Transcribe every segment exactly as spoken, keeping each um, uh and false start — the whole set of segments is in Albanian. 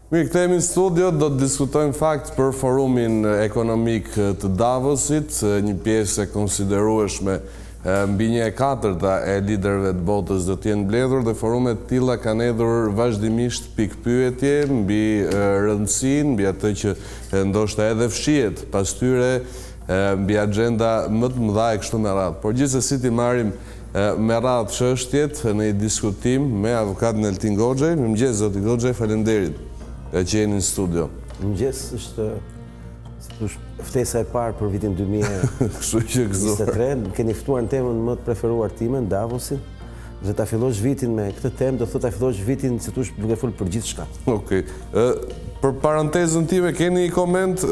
Mirë, kthehemi në studio, do të diskutojmë fakt për forumin ekonomik të Davosit, një pjesë e konsiderueshme mbi një e katërta e liderëve të botës do të jenë mbledhur dhe forumet të tilla kanë hedhur vazhdimisht pikpyetje mbi rëndësinë, mbi atë që ndoshta edhe fshihet pas tyre mbi agenda më të mëdha e kështu me radhë. Por gjithsesi ti marrim me radhë çështjet në një diskutim me avokatin Eltin Goxhaj. Mirëmëngjes zoti Goxhaj, faleminderit që jeni në studio. Mirëmëngjes, është ftesa e parë për vitin dy mijë e njëzet e tre. Keni ftuar në temën më të preferuar time, në Davosin, dhe ta fillosh vitin me këtë temë, do thotë ta fillosh vitin si thosh duke folur për gjithçka. Okej. Për parantezën time keni një koment,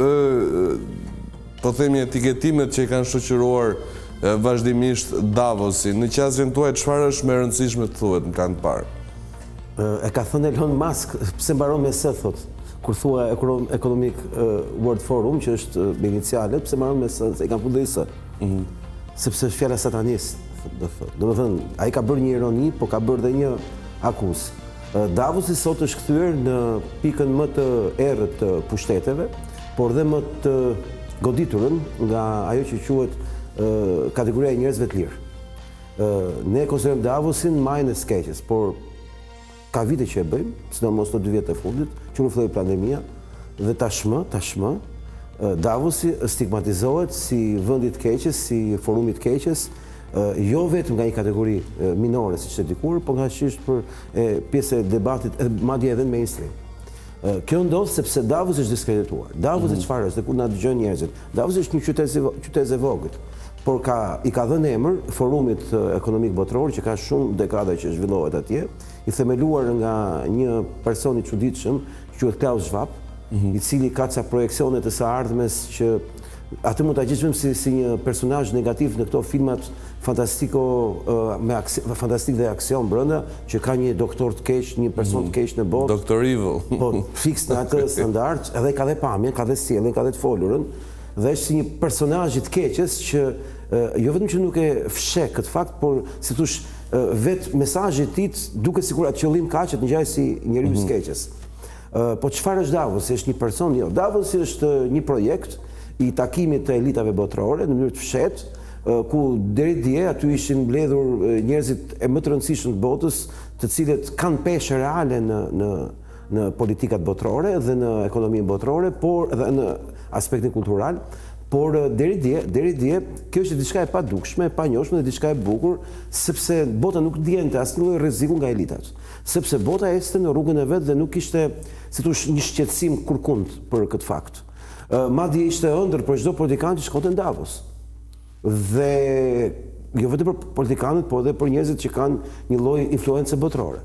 po themi etiketimet që i kanë shoqëruar vazhdimisht Davosin. Në qasjen tuaj çfarë është më e rëndësishme të thuhet në kanë parë? E ka thënë Elon Musk, pse mbaron me S, thot, kur thua Economic World Forum, që është me inicialet, pse mbaron me S, se i kanë futur S. Sepse është fjala satanist, do thot. Domethënë, ai ka bërë një ironi, po ka bërë dhe një akuzë. Davosi sot është kthyer në pikën më të errët të pushteteve, por dhe më të goditurën nga ajo që quhet kategoria e njerëzve të lirë. Ne konsiderojmë Davosin majën e skeqes, por ka vite që e bëjmë, sidomos të dy vjet e fundit, që nuk filloi pandemia, dhe tashmë, tashmë, Davosi stigmatizohet si vendi i keqes, si forumi i keqes, jo vetëm nga një kategori minore siç e dikur, por nga çështë për pjesë e debatit, madje edhe në mainstream. Kjo ndodh sepse Davos është diskredituar. Davos çfarë është? Dhe kur na dëgjojnë njerëzit, Davos është një qytet i vogël, por ka, i ka dhënë emër forumit ekonomik botror që ka shumë dekada që zhvillohet atje, i themeluar nga një person i çuditshëm, që quhet Klaus Schwab, i cili ka ca projeksione të së ardhmes që atë mund ta gjesh vetëm si, si një personazh negativ në këto filmat fantastiko me fantastik dhe aksion brenda, që ka një doktor të keq, një person të keq në botë. Doktor Evil. Po, fiks në atë standard, edhe ka dhe pamjen, ka dhe sjelljen, ka dhe të folurën, dhe është si një personazh i të keqes që jo vetëm që nuk e fsheh këtë fakt, por si thosh vetë mesazhi i tij duket sikur atë qëllim ka që të ngjajë si njeriu i keqes. Po çfarë është Davos? Është një person, jo. Davos është një projekt i takimit të elitave botërore në mënyrë të fshehtë, ku deri dje aty ishin mbledhur njerëzit e më të rëndësishëm të botës, të cilët kanë peshë reale në në në politikat botërore dhe në ekonominë botërore, por edhe në aspektin kultural. Por deri dje, deri dje, kjo është diçka e padukshme, e panjohshme dhe diçka e bukur, sepse bota nuk ndjente asnjë lloj rreziku nga elitat. Sepse bota ecte në rrugën e vet dhe nuk kishte, si thosh, një shqetësim kurkund për këtë fakt. Madje ishte ëndër për çdo politikan që shkonte në Davos. Dhe jo vetëm për politikanët, por edhe për njerëzit që kanë një lloj influencë botërore.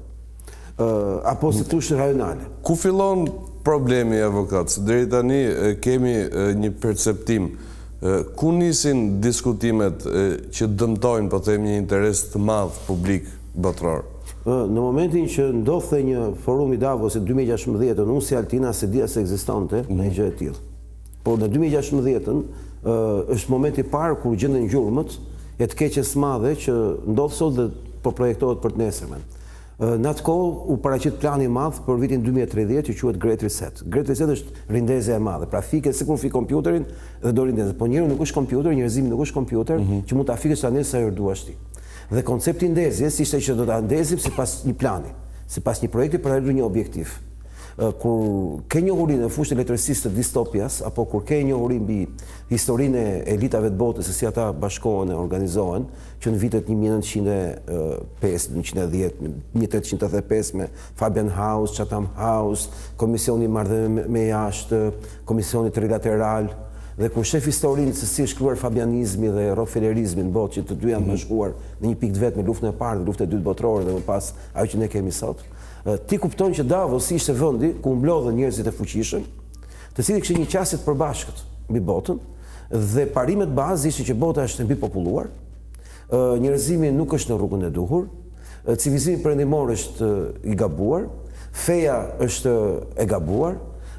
Apo si thosh rajonale. Ku fillon problemi, avokat? Deri tani kemi një perceptim. Ku nisin diskutimet që dëmtojnë, po themi, një interes të madh publik botëror? Në momentin që ndodhte një forum i Davosit dy mijë e gjashtëmbëdhjetë, unë si Altina se dija se ekzistonte në gjë e tillë. Por në dy mijë e gjashtëmbëdhjetën është momenti i parë kur gjenden gjurmët e të keqes madhe që ndodh sot dhe po projektohet për të nesërmen. Në atë kohë u paraqit plani i madh për vitin dy mijë e tridhjetë që quhet Great Reset. Great Reset është rindezja e madhe. Pra fike sikur fi kompjuterin dhe do rindezet. Po njeriu nuk është kompjuter, njerëzimi nuk është kompjuter, mm -hmm. që mund ta fikësh tani sa herë duash ti. Dhe koncepti i ndezjes ishte që do ta ndezim sipas një plani, sipas një projekti për arritur një objektiv. Kur ke njohuri në fushën e letërsis të distopjas, apo kur ke njohuri mbi historinë e elitave të botës, se si ata bashkohen e organizohen, që në vitet një mijë e nëntëqind e pesë, një mijë e dhjetë, një mijë e tetëqind e tetëdhjetë e pesë me Fabian House, Chatham House, Komisioni Marrëdhënie me Jashtë, Komisioni Trilateral, dhe kur shef historinë se si është shkruar fabianizmi dhe rockefellerizmi në botë, që të dy janë bashkuar në një pikë të vetë me luftën e parë dhe luftën e dytë botërore dhe më pas ajo që ne kemi sot, ti kupton që Davos ishte vendi ku mblodhen njerëzit e fuqishëm, të cilët kishin një qasje të përbashkët mbi botën, dhe parimet bazë ishin që bota është e mbipopulluar, njerëzimi nuk është në rrugën e duhur, civilizimi perëndimor është i gabuar, feja është e gabuar,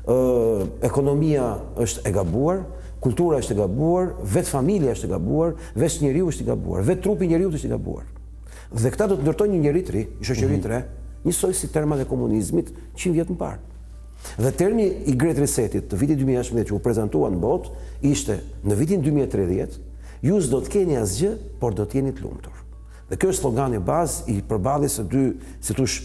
ekonomia është e gabuar, kultura është e gabuar, vetë familja është e gabuar, vetë njeriu është i gabuar, vetë trupi i njeriu është i gabuar. Dhe këta do të ndërtojnë një njeri të ri, një shoqëri të re, njësoj si termat e komunizmit qind vjet më parë. Dhe termi i Great Resetit të vitit dy mijë e gjashtëmbëdhjetë që u prezantua në botë ishte në vitin dy mijë e tridhjetë, ju s'do të keni asgjë, por do të jeni të lumtur. Dhe kjo është slogani bazë i përballjes së dy, si thosh,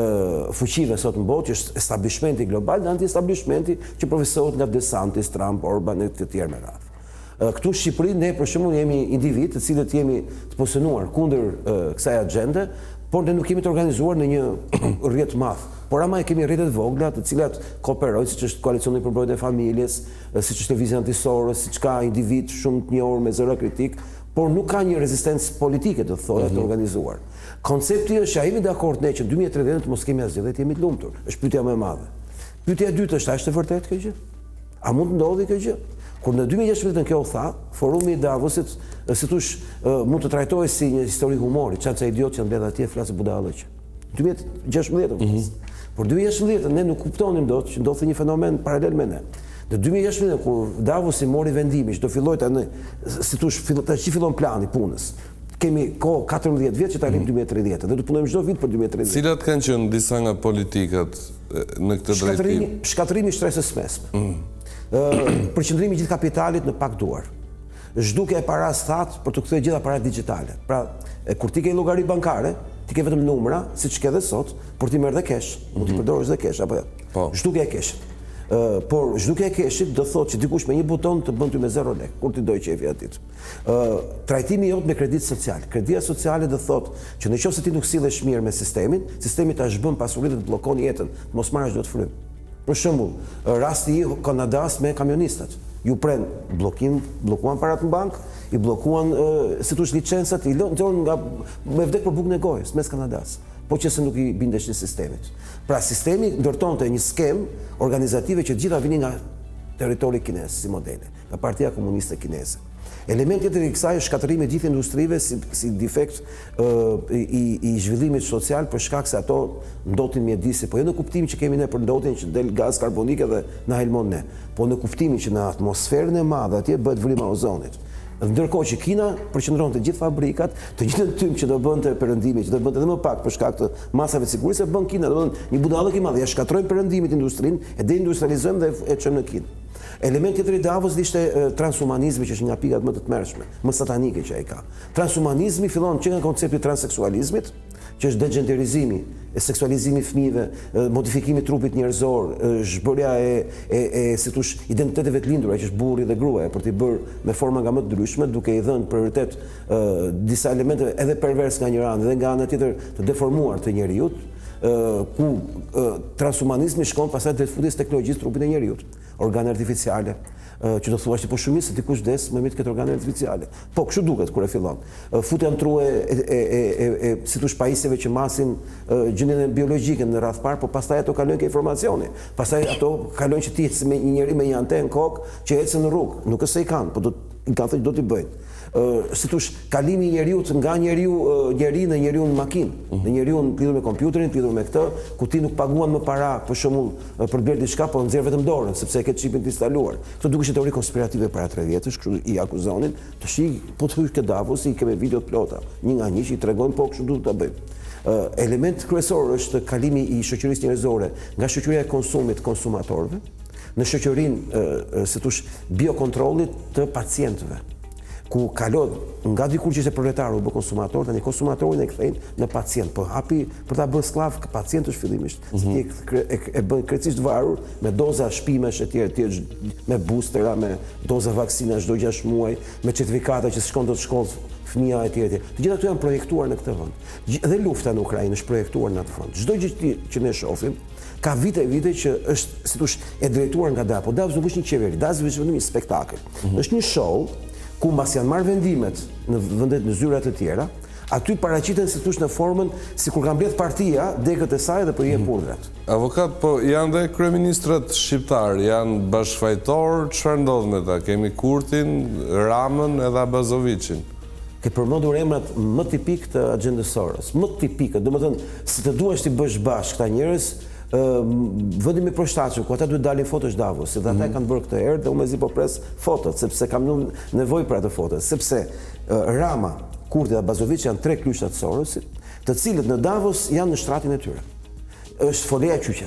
fuqive sot në botë, që është establishmenti global dhe anti-establishmenti që përfaqësohet nga DeSantis, Trump, Orban e të tjerë me radhë. Këtu në Shqipëri ne për shembull jemi individ të cilët jemi të pozicionuar kundër kësaj agjende, por ne nuk kemi të organizuar në një rrjet të madh. Por ama e kemi rrjetet vogla të cilat kooperojnë, siç është koalicioni për mbrojtjen e familjes, siç është Lëvizja Anti-Soros, siç ka individ shumë të njohur me zëra kritik, por nuk ka një rezistencë politike të thotë të organizuar. Koncepti është, a jemi dakord ne që në dy mijë e tridhjetë mos kemi asgjë dhe të jemi të lumtur. Është pyetja më e madhe. Pyetja e dytë është, a është e vërtetë kjo gjë? A mund të ndodhi kjo gjë? Kur në dy mijë e gjashtëdhjetë kjo u tha, forumi i Davosit, si thosh, mund të trajtohej si një histori humori, çan ca idiot që mbledh atje flasë budallëq. dy mijë e gjashtëdhjetë. Por dy mijë e gjashtëdhjetë ne nuk kuptonim dot që ndodhte një fenomen paralel me ne. Në dy mijë e gjashtëdhjetë kur Davosi mori vendimin që do filloj tani, si thosh, tash fillon plani punës. Kemi kohë katërmbëdhjetë vjet që ta arrim dy mijë e tridhjetë dhe do të punojmë çdo vit për dy mijë e tridhjetë. Cilat kanë qenë disa nga politikat në këtë drejtim? Shkatërimi i shtresës mesme. Përqendrimi i gjithë kapitalit në pak duar. Zhdukja e paras thatë për të kthyer gjitha parat digjitale. Pra, kur ti ke llogari bankare, ti ke vetëm numra, siç ke edhe sot, por ti merr dhe kesh, mund të përdorësh dhe kesh apo jo. Po. Zhdukja e keshit. Uh, por zhdukja e keshit do thotë që dikush me një buton të bën ty me zero lek, kur ti doj qefi atit. Uh, trajtimi jot me kredit social. Kredia sociale do thotë që nëse ti nuk sillesh mirë me sistemin, sistemi ta zhbën pasurinë dhe të bllokon jetën, mos marrësh dot frym. Për shembull, rasti i Kanadas me kamionistat. Ju pren bllokim, bllokuan parat në bank, i bllokuan uh, si thosh licencat, i lënë nga me vdek për bukën e gojës mes Kanadas. Po që se nuk i bindesh në sistemit. Pra sistemi ndërtonte një skem organizative që gjitha vinin nga territori kinez si modele, nga Partia Komuniste Kineze. Elementi tjetër i kësaj është shkatërimi i gjithë industrive si, si defekt uh, i, i zhvillimit social për shkak se ato ndotin mjedisi, po jo në kuptimin që kemi ne për ndotjen që del gaz karbonike dhe na helmon ne, po në kuptimin që në atmosferën e madhe atje bëhet vrim ozonit. Ndërkohë që Kina përqendronte gjithë fabrikat, të gjithën tym që do bënte perëndimi, që do bënte edhe më pak për shkak të masave të sigurisë, e bën Kina, do të thonë një budallëk i madh, ja shkatrojnë perëndimit industrinë, e deindustrializojmë dhe e çojmë në Kinë. Elementi tjetër i Davosit ishte transhumanizmi, që është nga pikat më të tmerrshme, më satanike që ai ka. Transhumanizmi fillon që nga koncepti transseksualizmit, që është degenderizimi, e seksualizimi i fëmijëve, modifikimi i trupit njerëzor, zhbërja e e, e si thosh identiteteve të lindura, që është burri dhe gruaja, për t'i bërë me forma nga më të ndryshme, duke i dhënë prioritet uh, disa elemente edhe pervers nga njëra anë dhe nga ana tjetër të deformuar të njeriu, uh, ku uh, transhumanizmi shkon pastaj drejt futjes teknologjisë trupit të njeriu, organe artificiale, që do thuash që po shumicë dikush des me mirë këtë organe artificiale. Po kështu duket kur e fillon. Futja në true e, e, e, e si thosh pajisjeve që masin gjendjen biologjike në radh parë, po pastaj ato kalojnë ke informacioni. Pastaj ato kalojnë që ti ecë me një njerëz me një antenë kokë që ecën në rrugë. Nuk është se i kanë, po do i kanë thënë do t'i bëjnë. Uh, si thosh kalimi i njeriu nga njeriu uh, njeri në njeriu në makinë, uh -huh. në njeriu lidhur me kompjuterin, lidhur me këtë, ku ti nuk paguan më para për shembull uh, për të bërë diçka, po nxjerr vetëm dorën sepse e ke çipin të instaluar. Këto dukesh teori konspirative para tre vjetësh, kështu i akuzonin, të shih po të hyj ke Davos, i kemi video të plota, një nga një që i tregojnë po kështu duhet ta bëjmë. Uh, element kryesor është kalimi i shoqërisë njerëzore nga shoqëria e konsumit konsumatorëve në shoqërinë uh, si thosh biokontrollit të pacientëve, ku kalon nga dikur që ishte proletar u bë konsumator, tani konsumatorin e kthejnë në pacient, po hapi për ta bërë sklav pacientësh fillimisht, mm -hmm. e, e, e bën krejtësisht varur me doza shpimesh etj etj, me boostera, me doza vaksina çdo gjashtë muaj, me certifikata që shkon do të shkollë fëmia etj etj. Të gjitha këto janë projektuar në këtë vend. Dhe lufta në Ukrainë është projektuar në atë front. Çdo gjë që ne shohim ka vite e vite që është si thosh e drejtuar nga Davos. Davos nuk është një qeveri, Davos është vetëm një spektakël. Mm -hmm. Është një show ku mbas janë marrë vendimet në vendet në zyra të tjera, aty paraqiten si thosh në formën si kur ka mbledh partia degët e saj dhe po i jep urdhrat. Avokat, po janë dhe kryeministrat shqiptar, janë bashkëfajtor, çfarë ndodh me ta? Kemi Kurtin, Ramën edhe Abazoviçin. Ke përmendur emrat më tipik të agjendës Soros, më tipikë, domethënë si të duash ti bësh bashkë këta njerëz, Uh, vendi me përshtatshëm, ku ata duhet dalin fotosh Davos, se ata mm -hmm. kanë bërë këtë herë dhe unë mezi po pres fotot, sepse kam nevojë për ato foto, sepse uh, Rama, Kurti dhe Abazoviç janë tre klyshtat Sorosit, të cilët në Davos janë në shtratin e tyre. Është foleja e qyqes.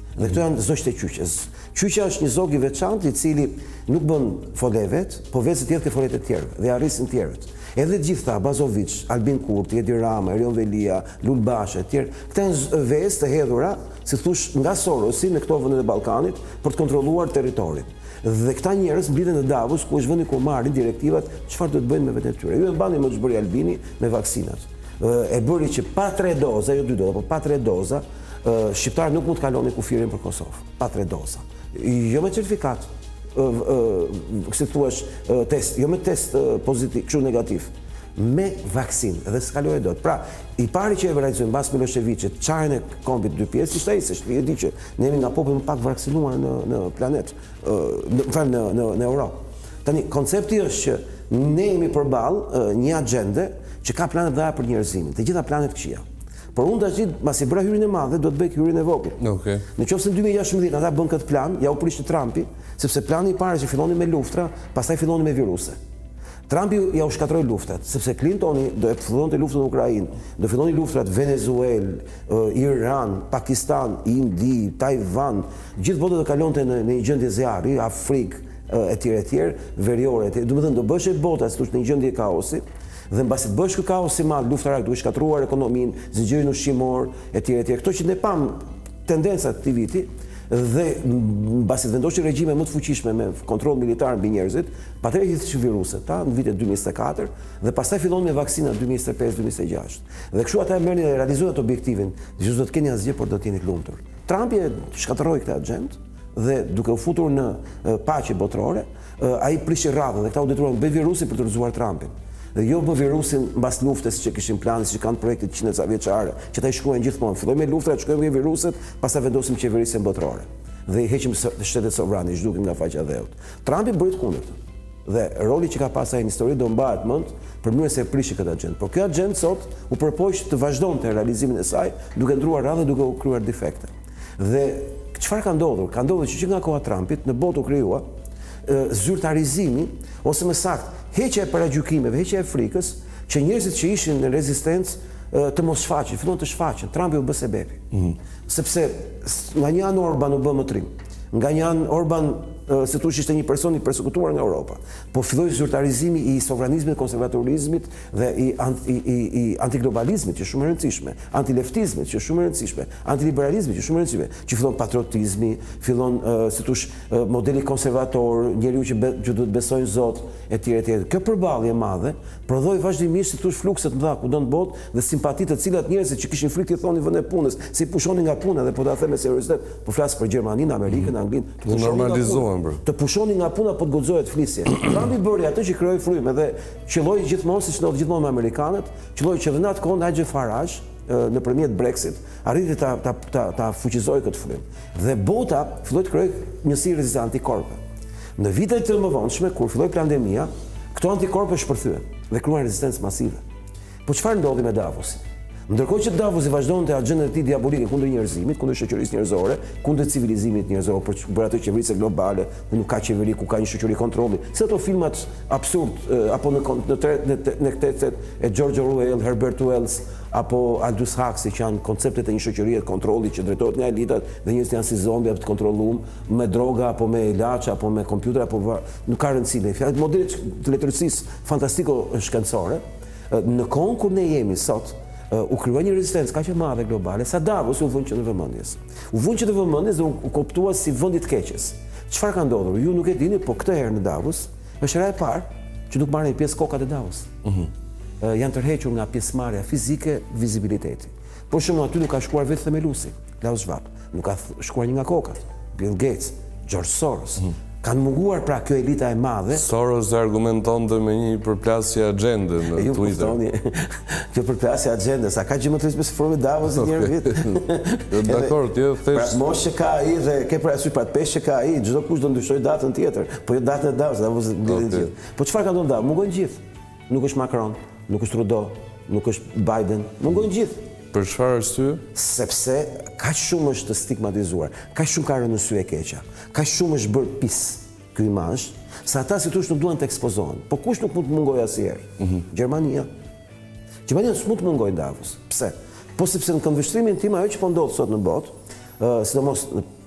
Dhe këto janë zogj të qyqes. Qyqja është një zog i veçantë i cili nuk bën folevet, po vetë tjetër ke folet e tjerëve dhe arrisin tjerët. Edhe gjithta, Bazovic, Albin Kurti, Edi Rama, Erion Velia, Lul Basha, e tjerë, këta janë vezë të hedhura, si thush, nga Sorosi në këto vende të Ballkanit për të kontrolluar territorin. Dhe këta njerëz mblidhen në Davos, ku është vendi ku marrin direktivat çfarë do të bëjnë me veten e tyre. Ju e mbani më ç'bëri Albini me vaksinat. E bëri që pa tre doza, jo dy doza, po pa tre doza, shqiptarët nuk mund të kalonin kufirin për Kosovë. Pa tre doza. Jo me certifikat, si thuash, test, jo me test pozitiv, kështu negativ, me vaksin, edhe s'kaloj e dot. Pra, i pari që e realizojnë mbas Miloševićit, çarën e kombit dy pjesë, ishte ai se e di që ne jemi nga populli më pak vaksinuar në në planet, në fal në në në Europë. Tani koncepti është që ne jemi përballë një agjende që ka planet dhaja për njerëzimin, të gjitha planet këqija. Por unë tash masi bëra hyrin e madh, do të bëj hyrin e vogël. Okej. Në qoftë se në dy mijë e gjashtëmbëdhjetë ata bën këtë plan, ja u prishte Trumpi, sepse plani i parë që filloni me luftra, pastaj filloni me viruse. Trumpi ja u shkatroi luftat, sepse Clintoni do e fillonte luftën në Ukrainë, do filloni luftrat Venezuelë, Iran, Pakistan, Indi, Taiwan, gjithë bota do kalonte në një gjendje zjarri, Afrikë, etj etj, veriore. Domethënë do bëhej bota siç në një gjendje kaosi. Dhe mbasi të bësh ky kaos i madh, luftarak duhet shkatruar ekonominë, zinxhirin ushqimor, etj etj. Këto që ne pam tendencat të këtij viti dhe mbasi të vendoshi regjime më të fuqishme me kontroll militar mbi njerëzit, patjetër gjithçka viruset, ta në vitet dy mijë e njëzet e katër dhe pastaj fillon me vaksinat dy mijë e njëzet e pesë dy mijë e njëzet e gjashtë. Dhe kështu ata e merrnin dhe realizuan atë objektivin, që do të keni asgjë por do të jeni të lumtur. Trumpi e shkatërroi këtë agjend dhe duke u futur në paqe botërore, ai prishi radhën dhe këta u detyruan me virusin për të rrezuar Trumpin. Dhe jo më virusin mbas luftës që kishin planin, që kanë projekte të qindë vjeçare, që ta i shkruajnë gjithmonë. Fillojmë me luftrat, shkojmë me viruset, pastaj vendosim qeverisjen botërore. Dhe i heqim shtetet sovrane, i zhdukim nga faqja e dheut. Trumpi bëri të kundërtën. Dhe roli që ka pasur ai në histori do mbahet mend për mënyrën se e prishi këtë agjend. Por kjo agjend sot u përpoq të vazhdonte realizimin e saj, duke ndruar radhë, duke u kryer defekte. Dhe çfarë ka ndodhur? Ka ndodhur që nga koha e Trumpit në botë u krijua zyrtarizimi, ose më saktë, heqja e paragjykimeve, heqja e frikës, që njerëzit që ishin në rezistencë të mos shfaqen, fillon të shfaqen. Trumpi u bë sebepi. Mm-hmm. Sepse nga një anë Orban u bë më trim. Nga një anë Orban se thush ishte një person i persekutuar nga Europa, po filloi zyrtarizimi i sovranizmit, konservatorizmit dhe i, i, i, i antiglobalizmit, që është shumë e rëndësishme, antileftizmit, që është shumë e rëndësishme, antiliberalizmit, që është shumë e rëndësishme, që fillon patriotizmi, fillon uh, si thush uh, modeli konservator, njeriu që, be, që duhet besojnë Zot, etj etj. Kjo përballje e madhe prodhoi vazhdimisht si thush flukse të mëdha kudo në botë dhe simpatitë të cilat njerëzit që kishin frikë të thonin vend e punës, si pushonin nga puna dhe po ta them me seriozet, po flas për Gjermaninë, Amerikën, Anglinë, të normalizohen. Të pushoni nga puna po të guxohet flisje. Trumpi bëri atë që krijoi frymë dhe qelloi gjithmonë siç ndodh gjithmonë me amerikanët, qelloi që dhe në atë kohë Nigel Farage nëpërmjet Brexit arriti ta ta ta, ta fuqizoi këtë frymë. Dhe bota filloi të krijojë njësi rezistencë antikorpe. Në vitet të mëvonshme kur filloi pandemia, këto antikorpe shpërthyen dhe krijuan rezistencë masive. Po çfarë ndodhi me Davosin? Ndërkohë që Davosi vazhdonte agjendën e tij diabolike kundër njerëzimit, kundër shoqërisë njerëzore, kundër civilizimit njerëzor, për të bërë atë qeverisë globale, ku nuk ka qeveri, ku ka një shoqëri kontrolli. Si ato filmat absurd apo në në në, në këtë e George Orwell, Herbert Wells apo Aldous Huxley, që janë konceptet e një shoqërie të kontrollit që drejtohet nga elitat dhe njerëzit janë si zombi apo të kontrolluar me droga apo me ilaç apo me kompjuter apo nuk ka rëndësi. Fjalë modelet të letërësisë fantastiko shkencore. Në kohën kur ne jemi sot, Uh, u krijua një rezistencë kaq e madhe globale, sa Davos u vënë që në vëmendjes. U vënë që në vëmendjes dhe u, u kuptua si vendi të keqes. Çfarë ka ndodhur? Ju nuk e dini, po këtë herë në Davos është hera e parë që nuk marrin pjesë kokat e Davos. Mhm. Uh, janë tërhequr nga pjesëmarrja fizike, vizibiliteti. Por shumë aty nuk ka shkuar vetë themelusi, Klaus Schwab, nuk ka shkuar një nga kokat, Bill Gates, George Soros. Mhm. Kanë munguar pra kjo elita e madhe. Soros argumentonte me një përplasje agjende në ju Twitter. Kuftoni, kjo përplasje agjende, sa ka që më të rrisë me forum e Davos i njërë vit. Dakor, ti thjesht. Pra mosh që ka ai dhe ke parasysh pra të pesh që ka ai, çdo kush do ndryshoj datën tjetër, po jo datën e Davos, Davos mbledhin gjithë. Po çfarë ka ndodhur Davos? Mungojnë gjithë. Nuk është Macron, nuk është Trudeau, nuk është Biden, mungojnë gjithë. Për çfarë arsye? Sepse kaq shumë është stigmatizuar, kaq shumë ka rënë në sy e keqja, kaq shumë është bërë pis ky imazh, sa ata si thosh nuk duan të ekspozohen. Po kush nuk mund të mungojë asnjëherë? Mm-hmm. Gjermania. Gjermania s'mund të mungojë Davos. Pse? Po sepse në këndvështrimin tim ajo që po ndodh sot në botë, uh, sidomos në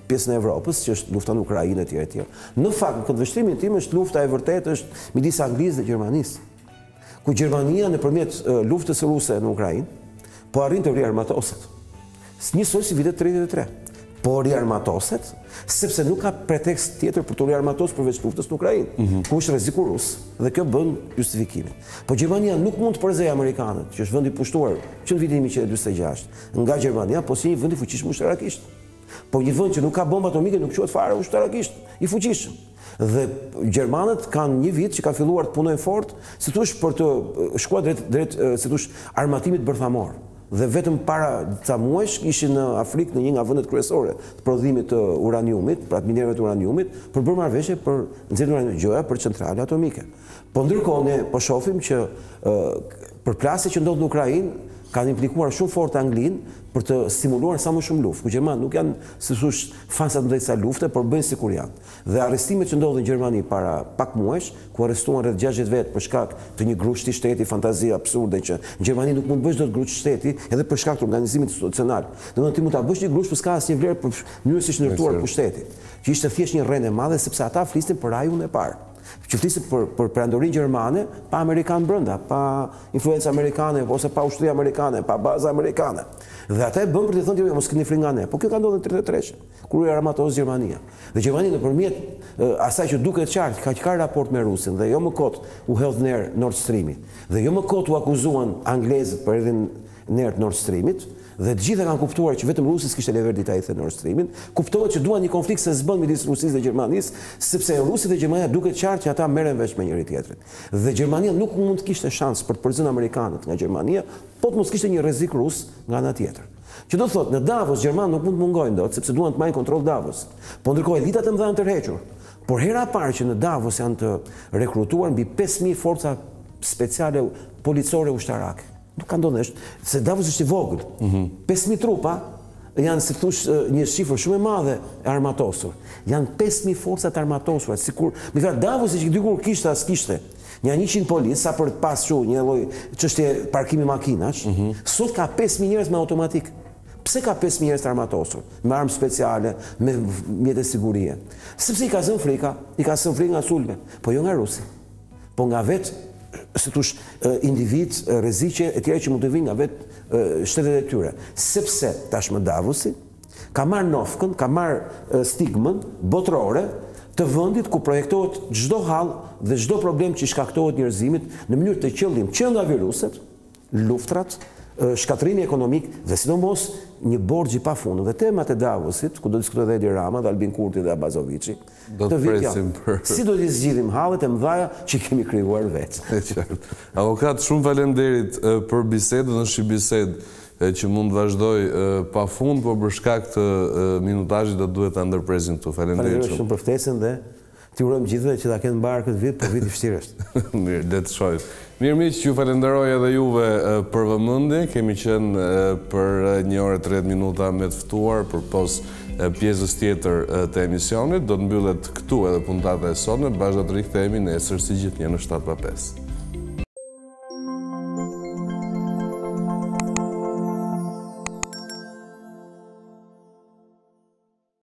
pjesën e Evropës, që është lufta në Ukrainë etj etj. Në fakt, në këtë vështrimin tim është lufta e vërtetë është midis Anglisë dhe Gjermanisë. Ku Gjermania nëpërmjet luftës ruse në Ukrainë po arrin të riarmatoset. Njësoj si vitet tridhjetë e tre. Po riarmatoset, sepse nuk ka pretekst tjetër për të riarmatosur përveç luftës në Ukrainë, mm -hmm. ku është rreziku rus, dhe kjo bën justifikimin. Po Gjermania nuk mund të përzejë amerikanët, që është vend i pushtuar që në vitin njëqind e dymbëdhjetë e gjashtë nga Gjermania, po si një vend i fuqishëm ushtarakisht. Po një vend që nuk ka bombë atomike nuk quhet fare ushtarakisht, i fuqishëm. Dhe gjermanët kanë një vit që ka filluar të punojnë fort, si thosh për të shkuar drejt drejt si thosh armatimit bërthamor. Dhe vetëm para ca muajsh ishin në Afrikë në një nga vendet kryesore të prodhimit të uraniumit, pra të minerëve të uraniumit, për bërë marrëveshje për nxjerrjen e uraniumit, gjëja për centrale atomike. Po ndërkohë ne po shohim që përplasjet që ndodh në Ukrainë kanë implikuar shumë fort Anglinë për të stimuluar sa më shumë luftë. Ku Gjermanët nuk janë, si thosh, fansa të mëdhenj sa lufte, por bëjnë sikur janë. Dhe arrestimet që ndodhin në Gjermani para pak muajsh, ku arrestuan rreth gjashtëdhjetë vetë për shkak të një grushti shteti, fantazi absurde që në Gjermani nuk mund të bësh dot grusht shteti, edhe për shkak të organizimit institucional. Domethënë ti mund ta bësh një grusht, por s'ka asnjë vlerë për mënyrën si është ndërtuar pushteti. Që ishte thjesht një rrend e madhe sepse ata flisnin për rajun e parë. Që flisin për për perandorinë gjermane, pa amerikan brenda, pa influencë amerikane ose pa ushtri amerikane, pa baza amerikane. Dhe ata e bën për të thënë jo mos keni frikë nga ne. Po kjo ka ndodhur në tridhjetë e tre, kur u armatoz Gjermania. Dhe Gjermania nëpërmjet asaj që duket qartë, ka që ka raport me Rusin dhe jo më kot u hedh ner Nord Streamit. Dhe jo më kot u akuzuan anglezët për hedhjen ner Nord Streamit. Dhe të gjitha kanë kuptuar që vetëm Rusi s'kishte leverdi ta hidhte Nord Streamin. Kuptohet që duan një konflikt se s'bën midis Rusisë dhe Gjermanisë, sepse Rusi dhe Gjermania duket qartë që ata merren vesh me njëri tjetrin. Dhe Gjermania nuk mund të kishte shans për të përzënë amerikanët nga Gjermania, po të mos kishte një rrezik rus nga ana tjetër. Që do thotë, në Davos Gjermanë nuk mund të mungojnë dot, sepse duan të marrin kontroll Davos. Po ndërkohë elitat e mëdha janë tërhequr. Por hera e parë që në Davos janë të rekrutuar mbi pesë mijë forca speciale policore ushtarake. Nuk ka ndonjë, se Davos është i vogël. Mm -hmm. pesë mijë trupa janë, si thosh, një shifër shumë e madhe e armatosur. Janë pesë mijë forca të armatosura, sikur, me thënë Davos që dikur kishte as kishte. Një njëqind policë sa për të pasur një lloj çështje parkimi makinash, mm -hmm. sot ka pesë mijë njerëz me automatik. Pse ka pesë mijë njerëz të armatosur, me armë speciale, me mjete sigurie? Sepse i ka zënë frika, i ka zënë frikë nga sulme, po jo nga Rusi, po nga vetë se tush individ, rreziqe e tjera që mund të vinë nga vetë shtetet e tyre. Sepse tashmë Davosi ka marrë nofkën, ka marrë stigmën botërore të vendit ku projektohet çdo hall dhe çdo problem që shkaktohet njerëzimit në mënyrë të qëllim që nga viruset, luftrat, shkatrimi ekonomik dhe sidomos një borxh i pafundëm. Dhe temat e Davosit, ku do të diskutojë Edi Rama, dhe Albin Kurti dhe Abazovici, do të presim për si do të zgjidhim hallet e mëdha që kemi krijuar vetë. Avokat, shumë faleminderit për bisedën, është një bisedë që mund të vazhdoj pafund, por për shkak të minutazhit do duhet ta ndërpresim këtu. Faleminderit shumë për ftesën dhe ti urojmë gjithëve që ta kenë mbarë këtë vit, por vit i vështirë është. Mirë, le të shohim. Mirë miq, ju falenderoj edhe juve për vëmendje. Kemi qenë për një orë e tridhjetë minuta me të ftuar përpos pjesës tjetër të emisionit. Do të mbyllet këtu edhe puntata e sotme, bashkë do të rikthehemi nesër si gjithnjë në shtatë pa pesë.